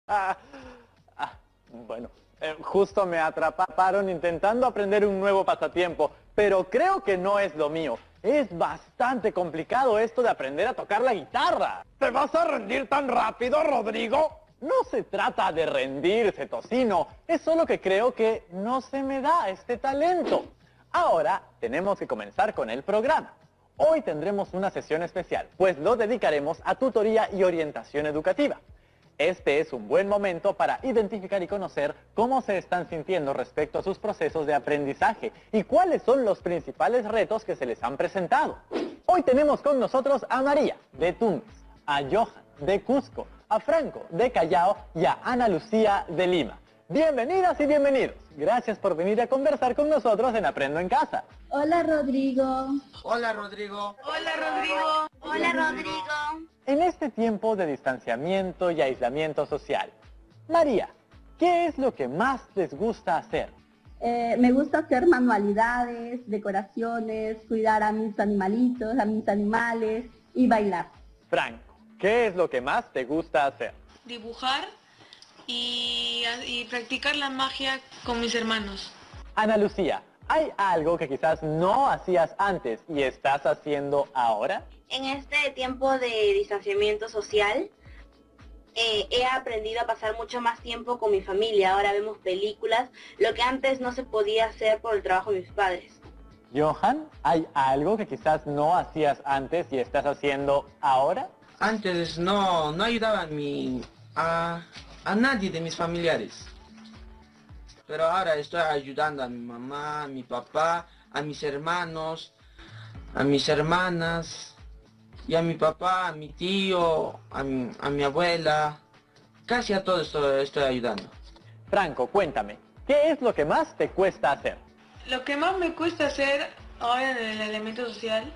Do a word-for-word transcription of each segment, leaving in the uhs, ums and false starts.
Ah, ah, bueno, eh, justo me atraparon intentando aprender un nuevo pasatiempo, pero creo que no es lo mío. Es bastante complicado esto de aprender a tocar la guitarra. ¿Te vas a rendir tan rápido, Rodrigo? No se trata de rendirse, Tocino. Es solo que creo que no se me da este talento. Ahora tenemos que comenzar con el programa. Hoy tendremos una sesión especial, pues lo dedicaremos a tutoría y orientación educativa. Este es un buen momento para identificar y conocer cómo se están sintiendo respecto a sus procesos de aprendizaje y cuáles son los principales retos que se les han presentado. Hoy tenemos con nosotros a María, de Tumbes, a Johan, de Cusco, a Franco, de Callao y a Ana Lucía, de Lima. Bienvenidas y bienvenidos. Gracias por venir a conversar con nosotros en Aprendo en Casa. Hola, Rodrigo. Hola, Rodrigo. Hola, Rodrigo. Hola, Rodrigo. En este tiempo de distanciamiento y aislamiento social, María, ¿qué es lo que más les gusta hacer? Eh, me gusta hacer manualidades, decoraciones, cuidar a mis animalitos, a mis animales y bailar. Franco, ¿qué es lo que más te gusta hacer? Dibujar y, y practicar la magia con mis hermanos. Ana Lucía, ¿hay algo que quizás no hacías antes y estás haciendo ahora? En este tiempo de distanciamiento social, eh, he aprendido a pasar mucho más tiempo con mi familia. Ahora vemos películas, lo que antes no se podía hacer por el trabajo de mis padres. Johan, ¿hay algo que quizás no hacías antes y estás haciendo ahora? Antes no, no ayudaba a, mi, a, a nadie de mis familiares. Pero ahora estoy ayudando a mi mamá, a mi papá, a mis hermanos, a mis hermanas, y a mi papá, a mi tío, a mi, a mi abuela. Casi a todo esto estoy ayudando. Franco, cuéntame, ¿qué es lo que más te cuesta hacer? Lo que más me cuesta hacer ahora en el elemento social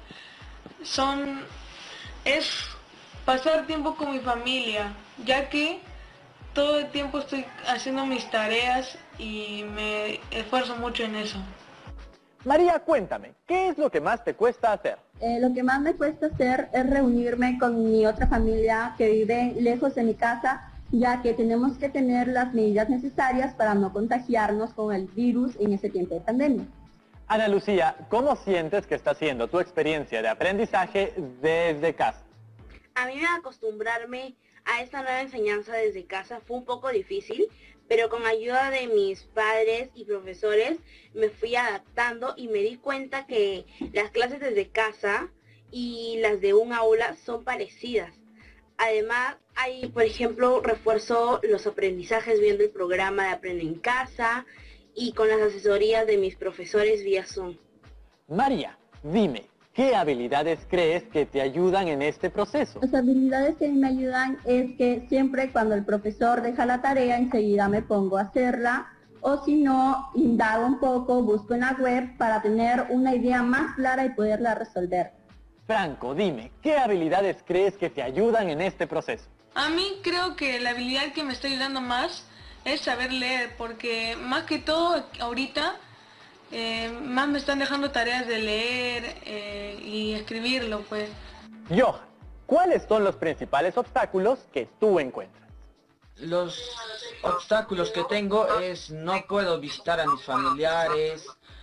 son es pasar tiempo con mi familia, ya que todo el tiempo estoy haciendo mis tareas y me esfuerzo mucho en eso. María, cuéntame, ¿qué es lo que más te cuesta hacer? Eh, lo que más me cuesta hacer es reunirme con mi otra familia que vive lejos de mi casa, ya que tenemos que tener las medidas necesarias para no contagiarnos con el virus en este tiempo de pandemia. Ana Lucía, ¿cómo sientes que está siendo tu experiencia de aprendizaje desde casa? A mí acostumbrarme a esta nueva enseñanza desde casa fue un poco difícil, pero con ayuda de mis padres y profesores me fui adaptando y me di cuenta que las clases desde casa y las de un aula son parecidas. Además, hay, por ejemplo, refuerzo los aprendizajes viendo el programa de Aprende en Casa y con las asesorías de mis profesores vía Zoom. María, dime, ¿qué habilidades crees que te ayudan en este proceso? Las habilidades que a mí me ayudan es que siempre cuando el profesor deja la tarea, enseguida me pongo a hacerla, o si no, indago un poco, busco en la web para tener una idea más clara y poderla resolver. Franco, dime, ¿qué habilidades crees que te ayudan en este proceso? A mí creo que la habilidad que me está ayudando más es saber leer, porque más que todo ahorita eh, más me están dejando tareas de leer eh, y escribirlo, pues. Johan, ¿cuáles son los principales obstáculos que tú encuentras? Los obstáculos que tengo es no puedo visitar a mis familiares,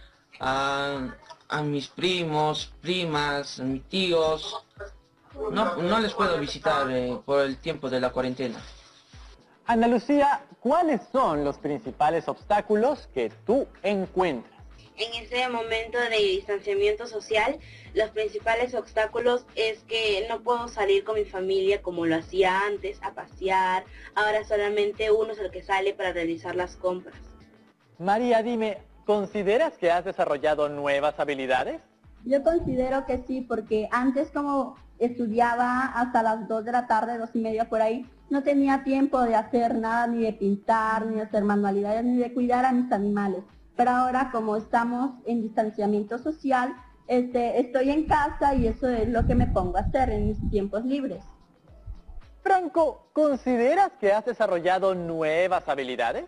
a, a mis primos, primas, a mis tíos. No, no les puedo visitar eh, por el tiempo de la cuarentena. Ana Lucía, ¿cuáles son los principales obstáculos que tú encuentras? En este momento de distanciamiento social, los principales obstáculos es que no puedo salir con mi familia como lo hacía antes, a pasear. Ahora solamente uno es el que sale para realizar las compras. María, dime, ¿consideras que has desarrollado nuevas habilidades? Yo considero que sí, porque antes como estudiaba hasta las dos de la tarde, dos y media por ahí, no tenía tiempo de hacer nada, ni de pintar, ni de hacer manualidades, ni de cuidar a mis animales. Pero ahora, como estamos en distanciamiento social, este, estoy en casa y eso es lo que me pongo a hacer en mis tiempos libres. Franco, ¿consideras que has desarrollado nuevas habilidades?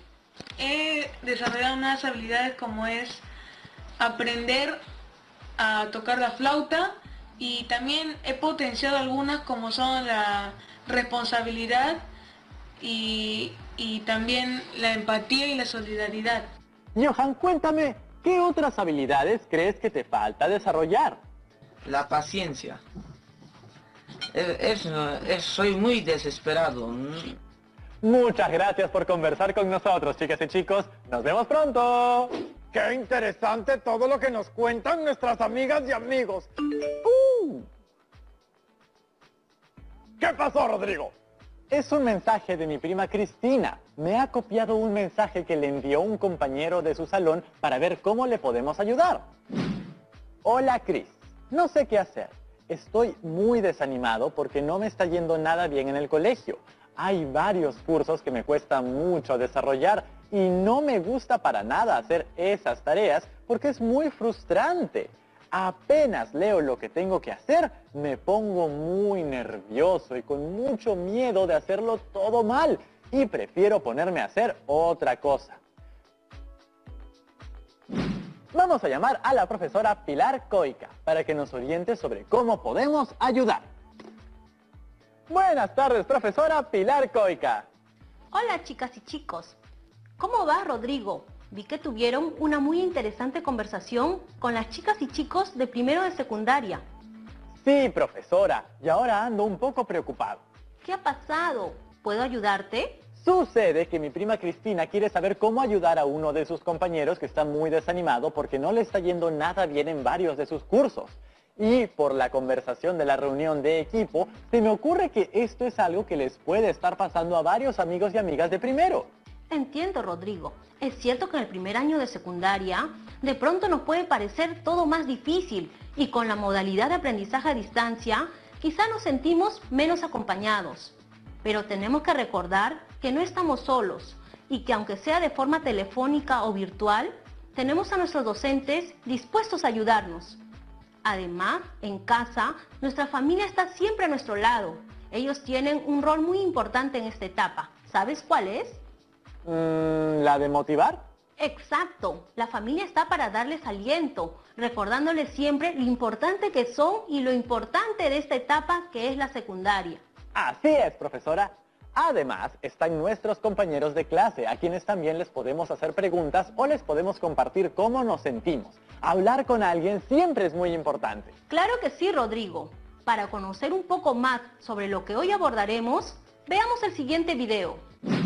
He desarrollado unas habilidades como es aprender a tocar la flauta y también he potenciado algunas como son la responsabilidad y, y también la empatía y la solidaridad. Johan, cuéntame, ¿qué otras habilidades crees que te falta desarrollar? La paciencia. Es, es- es- soy muy desesperado. Muchas gracias por conversar con nosotros, chicas y chicos. Nos vemos pronto. ¡Qué interesante todo lo que nos cuentan nuestras amigas y amigos! Uh. ¿Qué pasó, Rodrigo? Es un mensaje de mi prima Cristina. Me ha copiado un mensaje que le envió un compañero de su salón para ver cómo le podemos ayudar. Hola, Cris. No sé qué hacer. Estoy muy desanimado porque no me está yendo nada bien en el colegio. Hay varios cursos que me cuesta mucho desarrollar y no me gusta para nada hacer esas tareas porque es muy frustrante. Apenas leo lo que tengo que hacer, me pongo muy nervioso y con mucho miedo de hacerlo todo mal y prefiero ponerme a hacer otra cosa. Vamos a llamar a la profesora Pilar Coica para que nos oriente sobre cómo podemos ayudar. Buenas tardes, profesora Pilar Coica. Hola, chicas y chicos. ¿Cómo va, Rodrigo? Vi que tuvieron una muy interesante conversación con las chicas y chicos de primero de secundaria. Sí, profesora, y ahora ando un poco preocupado. ¿Qué ha pasado? ¿Puedo ayudarte? Sucede que mi prima Cristina quiere saber cómo ayudar a uno de sus compañeros que está muy desanimado porque no le está yendo nada bien en varios de sus cursos. Y por la conversación de la reunión de equipo, se me ocurre que esto es algo que les puede estar pasando a varios amigos y amigas de primero. Entiendo, Rodrigo. Es cierto que en el primer año de secundaria, de pronto nos puede parecer todo más difícil y con la modalidad de aprendizaje a distancia, quizá nos sentimos menos acompañados. Pero tenemos que recordar que no estamos solos y que aunque sea de forma telefónica o virtual, tenemos a nuestros docentes dispuestos a ayudarnos. Además, en casa, nuestra familia está siempre a nuestro lado. Ellos tienen un rol muy importante en esta etapa. ¿Sabes cuál es? Mm, ¿La de motivar? Exacto. La familia está para darles aliento, recordándoles siempre lo importante que son y lo importante de esta etapa que es la secundaria. Así es, profesora. Además, están nuestros compañeros de clase, a quienes también les podemos hacer preguntas o les podemos compartir cómo nos sentimos. Hablar con alguien siempre es muy importante. Claro que sí, Rodrigo. Para conocer un poco más sobre lo que hoy abordaremos, veamos el siguiente video.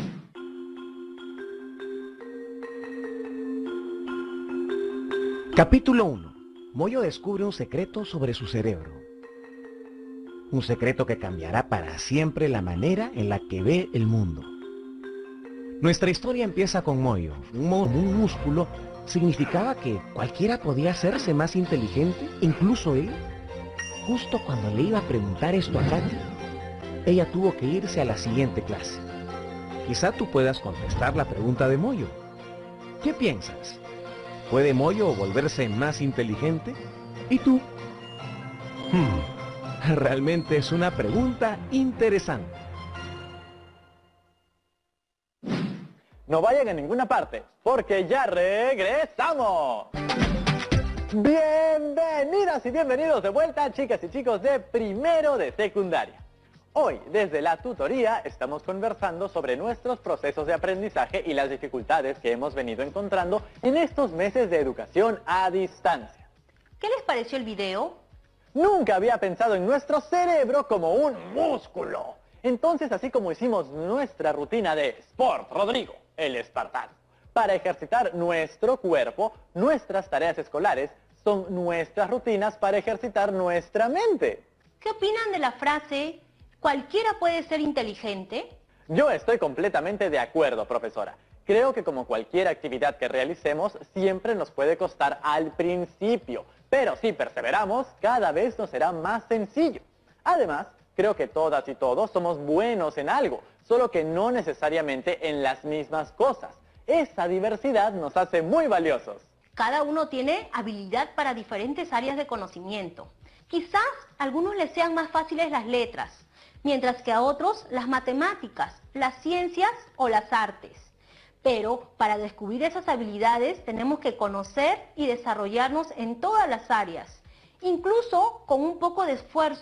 Capítulo uno. Moyo descubre un secreto sobre su cerebro. Un secreto que cambiará para siempre la manera en la que ve el mundo. Nuestra historia empieza con Moyo. Un, mo- un músculo significaba que cualquiera podía hacerse más inteligente, incluso él. Justo cuando le iba a preguntar esto a Katy, ella tuvo que irse a la siguiente clase. Quizá tú puedas contestar la pregunta de Moyo. ¿Qué piensas? ¿Puede Moyo volverse más inteligente? ¿Y tú? Hmm. Realmente es una pregunta interesante. No vayan a ninguna parte, porque ya regresamos. Bienvenidas y bienvenidos de vuelta, chicas y chicos de primero de secundaria. Hoy, desde la tutoría, estamos conversando sobre nuestros procesos de aprendizaje y las dificultades que hemos venido encontrando en estos meses de educación a distancia. ¿Qué les pareció el video? Nunca había pensado en nuestro cerebro como un músculo. Entonces, así como hicimos nuestra rutina de Sport Rodrigo, el espartano, para ejercitar nuestro cuerpo, nuestras tareas escolares son nuestras rutinas para ejercitar nuestra mente. ¿Qué opinan de la frase, cualquiera puede ser inteligente? Yo estoy completamente de acuerdo, profesora. Creo que como cualquier actividad que realicemos, siempre nos puede costar al principio. Pero si perseveramos, cada vez nos será más sencillo. Además, creo que todas y todos somos buenos en algo, solo que no necesariamente en las mismas cosas. Esa diversidad nos hace muy valiosos. Cada uno tiene habilidad para diferentes áreas de conocimiento. Quizás a algunos les sean más fáciles las letras, mientras que a otros las matemáticas, las ciencias o las artes. Pero para descubrir esas habilidades tenemos que conocer y desarrollarnos en todas las áreas. Incluso con un poco de esfuerzo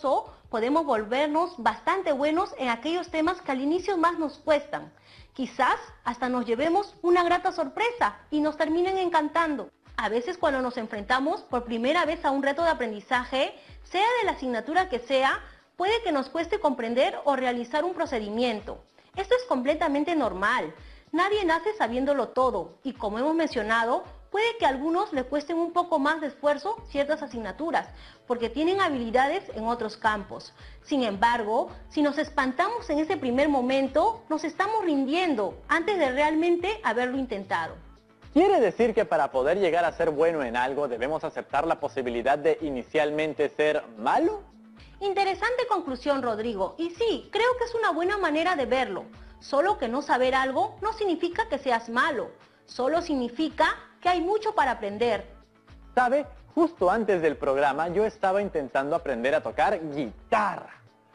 podemos volvernos bastante buenos en aquellos temas que al inicio más nos cuestan. Quizás hasta nos llevemos una grata sorpresa y nos terminen encantando. A veces cuando nos enfrentamos por primera vez a un reto de aprendizaje, sea de la asignatura que sea, puede que nos cueste comprender o realizar un procedimiento. Esto es completamente normal. Nadie nace sabiéndolo todo y, como hemos mencionado, puede que a algunos le cuesten un poco más de esfuerzo ciertas asignaturas, porque tienen habilidades en otros campos. Sin embargo, si nos espantamos en ese primer momento, nos estamos rindiendo antes de realmente haberlo intentado. ¿Quiere decir que para poder llegar a ser bueno en algo debemos aceptar la posibilidad de inicialmente ser malo? Interesante conclusión, Rodrigo. Y sí, creo que es una buena manera de verlo. Solo que no saber algo no significa que seas malo. Solo significa que hay mucho para aprender. ¿Sabe? Justo antes del programa yo estaba intentando aprender a tocar guitarra.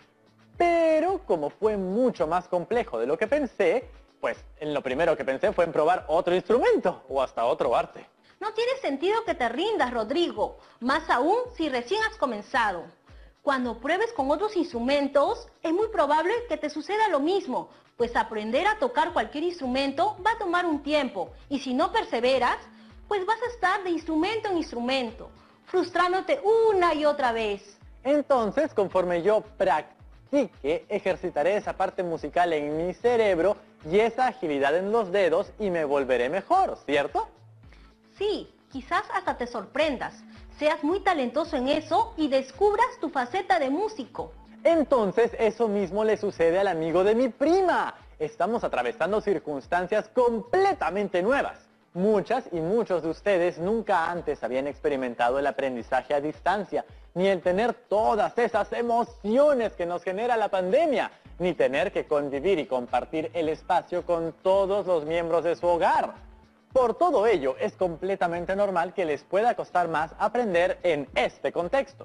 Pero como fue mucho más complejo de lo que pensé, pues en lo primero que pensé fue en probar otro instrumento o hasta otro arte. No tiene sentido que te rindas, Rodrigo, más aún si recién has comenzado. Cuando pruebes con otros instrumentos, es muy probable que te suceda lo mismo, pues aprender a tocar cualquier instrumento va a tomar un tiempo, y si no perseveras, pues vas a estar de instrumento en instrumento, frustrándote una y otra vez. Entonces, conforme yo practique, ejercitaré esa parte musical en mi cerebro y esa agilidad en los dedos y me volveré mejor, ¿cierto? Sí, quizás hasta te sorprendas, seas muy talentoso en eso y descubras tu faceta de músico. Entonces eso mismo le sucede al amigo de mi prima. Estamos atravesando circunstancias completamente nuevas. Muchas y muchos de ustedes nunca antes habían experimentado el aprendizaje a distancia, ni el tener todas esas emociones que nos genera la pandemia, ni tener que convivir y compartir el espacio con todos los miembros de su hogar. Por todo ello, es completamente normal que les pueda costar más aprender en este contexto.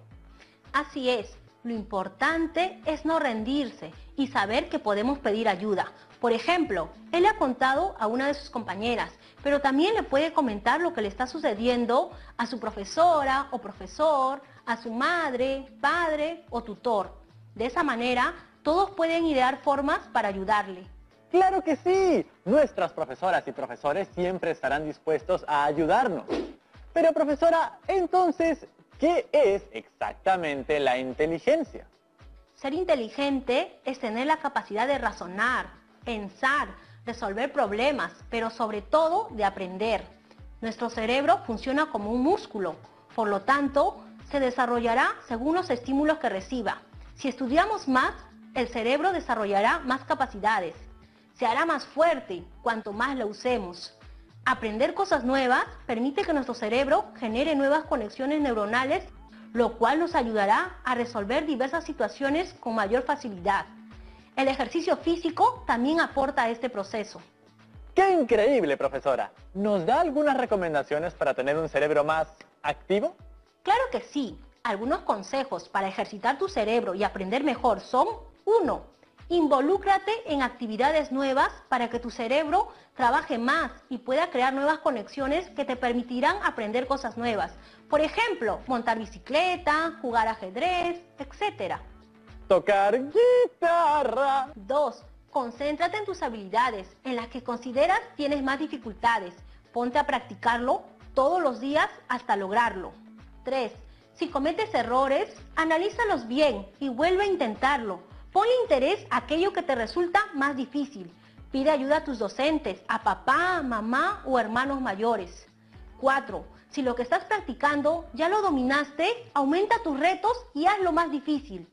Así es, lo importante es no rendirse y saber que podemos pedir ayuda. Por ejemplo, él le ha contado a una de sus compañeras, pero también le puede comentar lo que le está sucediendo a su profesora o profesor, a su madre, padre o tutor. De esa manera, todos pueden idear formas para ayudarle. ¡Claro que sí! Nuestras profesoras y profesores siempre estarán dispuestos a ayudarnos. Pero profesora, entonces, ¿qué es exactamente la inteligencia? Ser inteligente es tener la capacidad de razonar, pensar, resolver problemas, pero sobre todo de aprender. Nuestro cerebro funciona como un músculo, por lo tanto, se desarrollará según los estímulos que reciba. Si estudiamos más, el cerebro desarrollará más capacidades. Se hará más fuerte cuanto más lo usemos. Aprender cosas nuevas permite que nuestro cerebro genere nuevas conexiones neuronales, lo cual nos ayudará a resolver diversas situaciones con mayor facilidad. El ejercicio físico también aporta a este proceso. ¡Qué increíble, profesora! ¿Nos da algunas recomendaciones para tener un cerebro más activo? Claro que sí. Algunos consejos para ejercitar tu cerebro y aprender mejor son: uno. Involúcrate en actividades nuevas para que tu cerebro trabaje más y pueda crear nuevas conexiones que te permitirán aprender cosas nuevas. Por ejemplo, montar bicicleta, jugar ajedrez, etcétera. Tocar guitarra. dos. Concéntrate en tus habilidades, en las que consideras tienes más dificultades. Ponte a practicarlo todos los días hasta lograrlo. tres. Si cometes errores, analízalos bien y vuelve a intentarlo. Ponle interés a aquello que te resulta más difícil. Pide ayuda a tus docentes, a papá, mamá o hermanos mayores. cuatro. Si lo que estás practicando ya lo dominaste, aumenta tus retos y hazlo más difícil.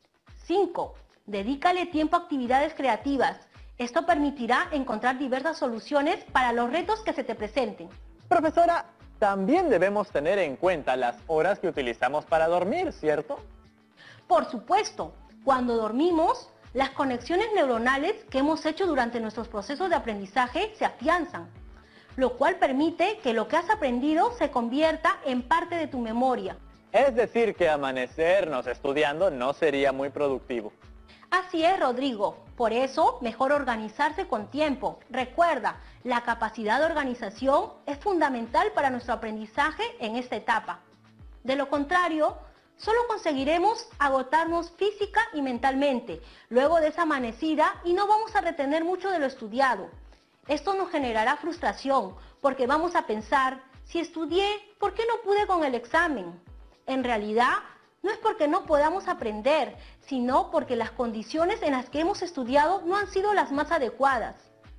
cinco. Dedícale tiempo a actividades creativas. Esto permitirá encontrar diversas soluciones para los retos que se te presenten. Profesora, también debemos tener en cuenta las horas que utilizamos para dormir, ¿cierto? Por supuesto. Cuando dormimos, las conexiones neuronales que hemos hecho durante nuestros procesos de aprendizaje se afianzan, lo cual permite que lo que has aprendido se convierta en parte de tu memoria. Es decir, que amanecernos estudiando no sería muy productivo. Así es, Rodrigo. Por eso, mejor organizarse con tiempo. Recuerda, la capacidad de organización es fundamental para nuestro aprendizaje en esta etapa. De lo contrario, solo conseguiremos agotarnos física y mentalmente luego de esa amanecida y no vamos a retener mucho de lo estudiado. Esto nos generará frustración porque vamos a pensar, si estudié, ¿por qué no pude con el examen? En realidad, no es porque no podamos aprender, sino porque las condiciones en las que hemos estudiado no han sido las más adecuadas.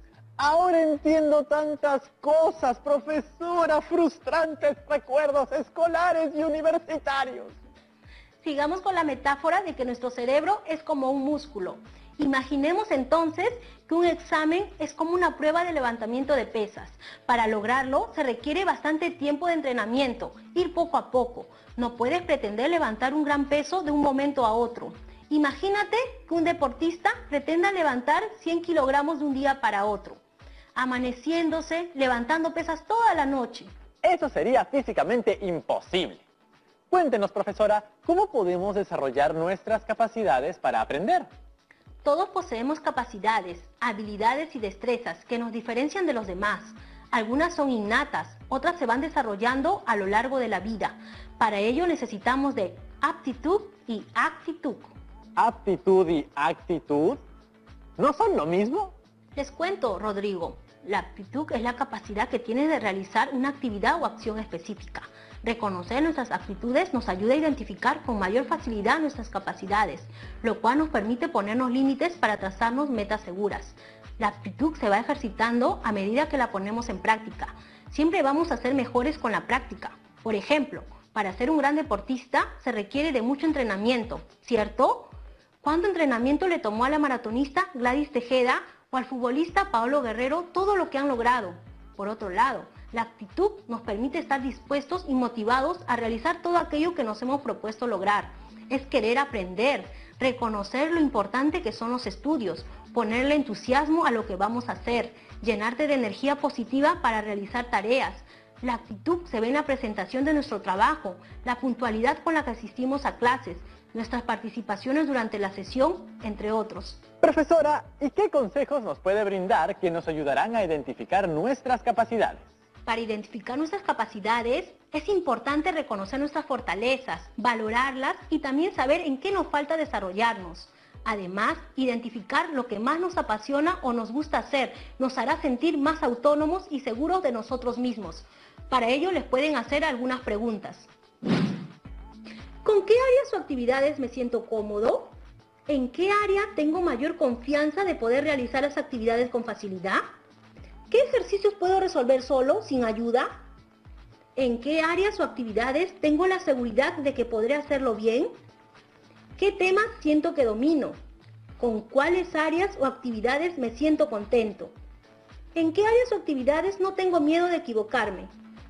Ahora entiendo tantas cosas, profesora, frustrantes recuerdos escolares y universitarios. Sigamos con la metáfora de que nuestro cerebro es como un músculo. Imaginemos entonces que un examen es como una prueba de levantamiento de pesas. Para lograrlo se requiere bastante tiempo de entrenamiento, ir poco a poco. No puedes pretender levantar un gran peso de un momento a otro. Imagínate que un deportista pretenda levantar cien kilogramos de un día para otro, amaneciéndose, levantando pesas toda la noche. Eso sería físicamente imposible. Cuéntenos, profesora, ¿cómo podemos desarrollar nuestras capacidades para aprender? Todos poseemos capacidades, habilidades y destrezas que nos diferencian de los demás. Algunas son innatas, otras se van desarrollando a lo largo de la vida. Para ello necesitamos de aptitud y actitud. ¿Aptitud y actitud no son lo mismo? Les cuento, Rodrigo. La aptitud es la capacidad que tienes de realizar una actividad o acción específica. Reconocer nuestras aptitudes nos ayuda a identificar con mayor facilidad nuestras capacidades, lo cual nos permite ponernos límites para trazarnos metas seguras. La aptitud se va ejercitando a medida que la ponemos en práctica. Siempre vamos a ser mejores con la práctica. Por ejemplo, para ser un gran deportista se requiere de mucho entrenamiento, ¿cierto? ¿Cuánto entrenamiento le tomó a la maratonista Gladys Tejeda o al futbolista Paolo Guerrero todo lo que han logrado? Por otro lado, la actitud nos permite estar dispuestos y motivados a realizar todo aquello que nos hemos propuesto lograr. Es querer aprender, reconocer lo importante que son los estudios, ponerle entusiasmo a lo que vamos a hacer, llenarte de energía positiva para realizar tareas. La actitud se ve en la presentación de nuestro trabajo, la puntualidad con la que asistimos a clases, nuestras participaciones durante la sesión, entre otros. Profesora, ¿y qué consejos nos puede brindar que nos ayudarán a identificar nuestras capacidades? Para identificar nuestras capacidades, es importante reconocer nuestras fortalezas, valorarlas y también saber en qué nos falta desarrollarnos. Además, identificar lo que más nos apasiona o nos gusta hacer nos hará sentir más autónomos y seguros de nosotros mismos. Para ello les pueden hacer algunas preguntas. ¿Con qué áreas o actividades me siento cómodo? ¿En qué área tengo mayor confianza de poder realizar las actividades con facilidad? ¿Qué ejercicios puedo resolver solo, sin ayuda? ¿En qué áreas o actividades tengo la seguridad de que podré hacerlo bien? ¿Qué temas siento que domino? ¿Con cuáles áreas o actividades me siento contento? ¿En qué áreas o actividades no tengo miedo de equivocarme?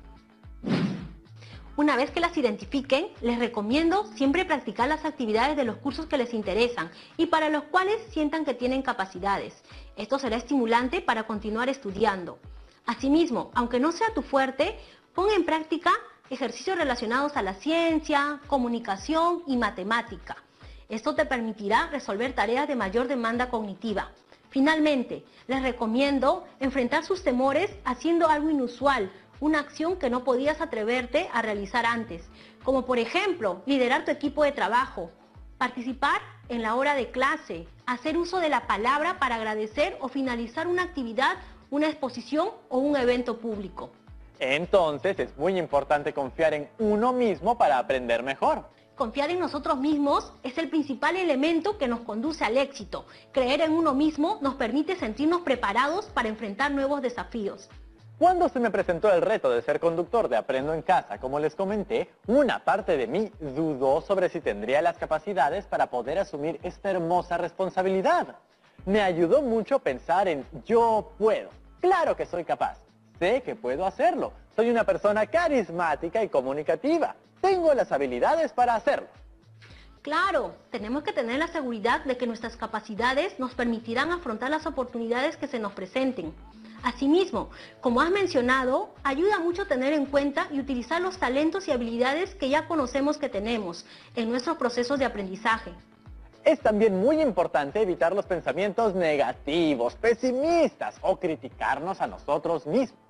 Una vez que las identifiquen, les recomiendo siempre practicar las actividades de los cursos que les interesan y para los cuales sientan que tienen capacidades. Esto será estimulante para continuar estudiando. Asimismo, aunque no sea tu fuerte, pon en práctica ejercicios relacionados a la ciencia, comunicación y matemática. Esto te permitirá resolver tareas de mayor demanda cognitiva. Finalmente, les recomiendo enfrentar sus temores haciendo algo inusual, una acción que no podías atreverte a realizar antes, como por ejemplo, liderar tu equipo de trabajo, participar en la hora de clase, hacer uso de la palabra para agradecer o finalizar una actividad, una exposición o un evento público. Entonces es muy importante confiar en uno mismo para aprender mejor. Confiar en nosotros mismos es el principal elemento que nos conduce al éxito. Creer en uno mismo nos permite sentirnos preparados para enfrentar nuevos desafíos. Cuando se me presentó el reto de ser conductor de Aprendo en Casa, como les comenté, una parte de mí dudó sobre si tendría las capacidades para poder asumir esta hermosa responsabilidad. Me ayudó mucho pensar en yo puedo. Claro que soy capaz. Sé que puedo hacerlo. Soy una persona carismática y comunicativa. Tengo las habilidades para hacerlo. Claro, tenemos que tener la seguridad de que nuestras capacidades nos permitirán afrontar las oportunidades que se nos presenten. Asimismo, como has mencionado, ayuda mucho tener en cuenta y utilizar los talentos y habilidades que ya conocemos que tenemos en nuestros procesos de aprendizaje. Es también muy importante evitar los pensamientos negativos, pesimistas o criticarnos a nosotros mismos.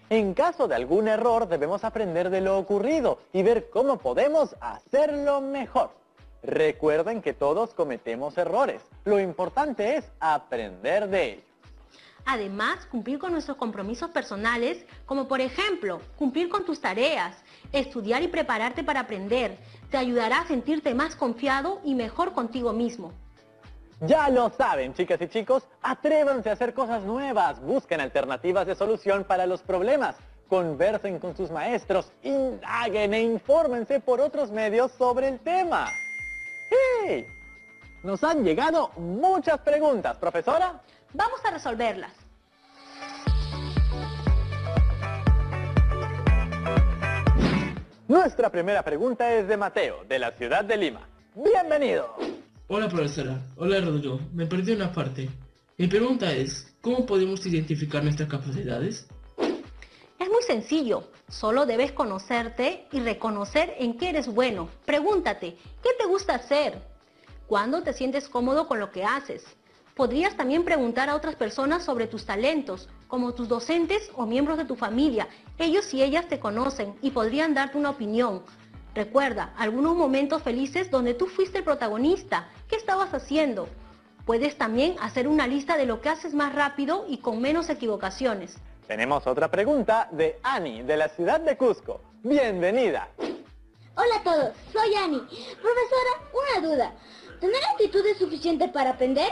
En caso de algún error, debemos aprender de lo ocurrido y ver cómo podemos hacerlo mejor. Recuerden que todos cometemos errores. Lo importante es aprender de ellos. Además, cumplir con nuestros compromisos personales, como por ejemplo, cumplir con tus tareas, estudiar y prepararte para aprender, te ayudará a sentirte más confiado y mejor contigo mismo. Ya lo saben, chicas y chicos, atrévanse a hacer cosas nuevas, busquen alternativas de solución para los problemas, conversen con sus maestros, indaguen e infórmense por otros medios sobre el tema. ¡Hey! Nos han llegado muchas preguntas, profesora. Vamos a resolverlas. Nuestra primera pregunta es de Mateo, de la ciudad de Lima. ¡Bienvenido! Hola profesora, hola Rodrigo, me perdí una parte. Mi pregunta es, ¿cómo podemos identificar nuestras capacidades? Es muy sencillo, solo debes conocerte y reconocer en qué eres bueno. Pregúntate, ¿qué te gusta hacer? ¿Cuándo te sientes cómodo con lo que haces? Podrías también preguntar a otras personas sobre tus talentos, como tus docentes o miembros de tu familia. Ellos y ellas te conocen y podrían darte una opinión. Recuerda algunos momentos felices donde tú fuiste el protagonista. ¿Qué estabas haciendo? Puedes también hacer una lista de lo que haces más rápido y con menos equivocaciones. Tenemos otra pregunta de Ani, de la ciudad de Cusco. Bienvenida. Hola a todos, soy Ani. Profesora, una duda. ¿Tener actitud es suficiente para aprender?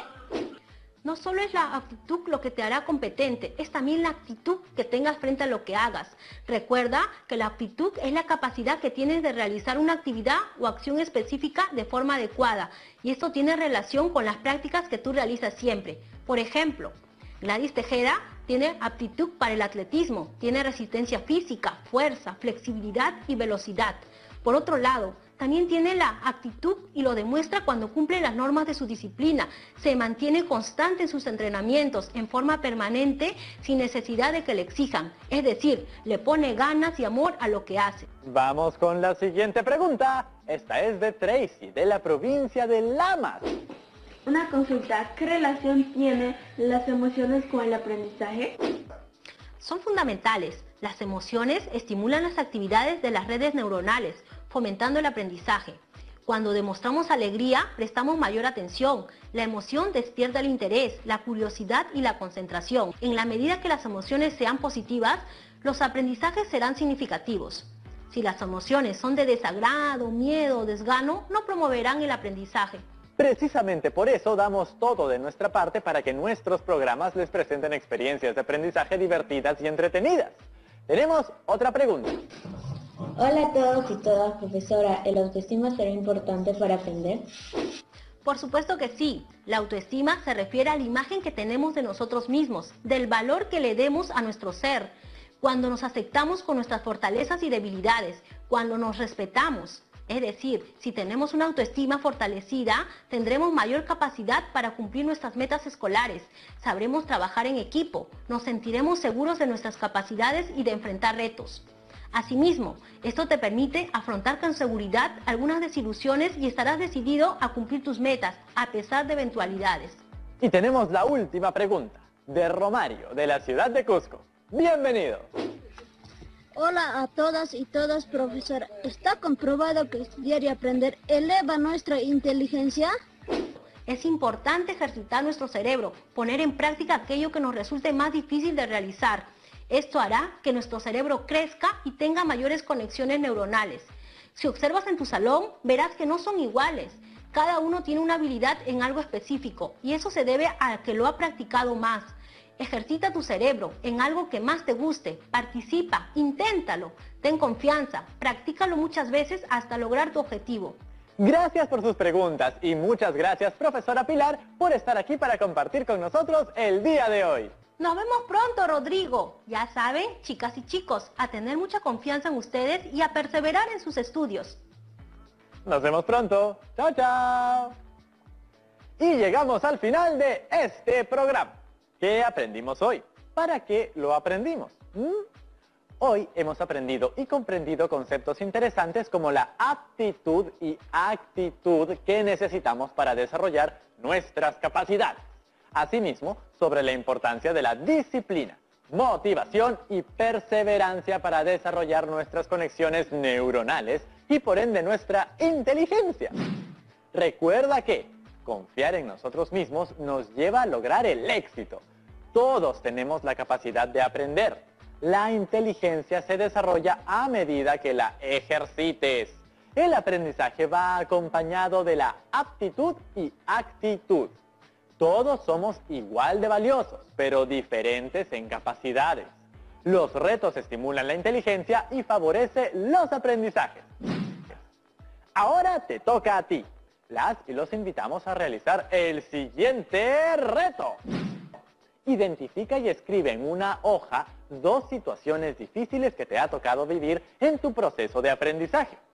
No solo es la actitud lo que te hará competente, es también la actitud que tengas frente a lo que hagas. Recuerda que la actitud es la capacidad que tienes de realizar una actividad o acción específica de forma adecuada. Y esto tiene relación con las prácticas que tú realizas siempre. Por ejemplo, Gladys Tejeda tiene aptitud para el atletismo, tiene resistencia física, fuerza, flexibilidad y velocidad. Por otro lado, también tiene la actitud y lo demuestra cuando cumple las normas de su disciplina. Se mantiene constante en sus entrenamientos, en forma permanente, sin necesidad de que le exijan. Es decir, le pone ganas y amor a lo que hace. Vamos con la siguiente pregunta. Esta es de Tracy, de la provincia de Lamas. Una consulta, ¿qué relación tienen las emociones con el aprendizaje? Son fundamentales. Las emociones estimulan las actividades de las redes neuronales, fomentando el aprendizaje. Cuando demostramos alegría, prestamos mayor atención. La emoción despierta el interés, la curiosidad y la concentración. En la medida que las emociones sean positivas, los aprendizajes serán significativos. Si las emociones son de desagrado, miedo o desgano, no promoverán el aprendizaje. Precisamente por eso damos todo de nuestra parte para que nuestros programas les presenten experiencias de aprendizaje divertidas y entretenidas. Tenemos otra pregunta. Hola a todos y todas, profesora. ¿El autoestima será importante para aprender? Por supuesto que sí. La autoestima se refiere a la imagen que tenemos de nosotros mismos, del valor que le demos a nuestro ser. Cuando nos aceptamos con nuestras fortalezas y debilidades, cuando nos respetamos. Es decir, si tenemos una autoestima fortalecida, tendremos mayor capacidad para cumplir nuestras metas escolares, sabremos trabajar en equipo, nos sentiremos seguros de nuestras capacidades y de enfrentar retos. Asimismo, esto te permite afrontar con seguridad algunas desilusiones y estarás decidido a cumplir tus metas, a pesar de eventualidades. Y tenemos la última pregunta, de Romario, de la ciudad de Cusco. ¡Bienvenido! Hola a todas y todos, profesora. ¿Está comprobado que estudiar y aprender eleva nuestra inteligencia? Es importante ejercitar nuestro cerebro, poner en práctica aquello que nos resulte más difícil de realizar. Esto hará que nuestro cerebro crezca y tenga mayores conexiones neuronales. Si observas en tu salón, verás que no son iguales. Cada uno tiene una habilidad en algo específico y eso se debe a que lo ha practicado más. Ejercita tu cerebro en algo que más te guste, participa, inténtalo, ten confianza, practícalo muchas veces hasta lograr tu objetivo. Gracias por sus preguntas y muchas gracias, profesora Pilar, por estar aquí para compartir con nosotros el día de hoy. Nos vemos pronto, Rodrigo. Ya saben, chicas y chicos, a tener mucha confianza en ustedes y a perseverar en sus estudios. Nos vemos pronto. Chao, chao. Y llegamos al final de este programa. ¿Qué aprendimos hoy? ¿Para qué lo aprendimos? ¿Mm? Hoy hemos aprendido y comprendido conceptos interesantes como la aptitud y actitud que necesitamos para desarrollar nuestras capacidades. Asimismo, sobre la importancia de la disciplina, motivación y perseverancia para desarrollar nuestras conexiones neuronales y por ende nuestra inteligencia. Recuerda que confiar en nosotros mismos nos lleva a lograr el éxito. Todos tenemos la capacidad de aprender. La inteligencia se desarrolla a medida que la ejercites. El aprendizaje va acompañado de la aptitud y actitud. Todos somos igual de valiosos, pero diferentes en capacidades. Los retos estimulan la inteligencia y favorecen los aprendizajes. Ahora te toca a ti. Las y los invitamos a realizar el siguiente reto. Identifica y escribe en una hoja dos situaciones difíciles que te ha tocado vivir en tu proceso de aprendizaje.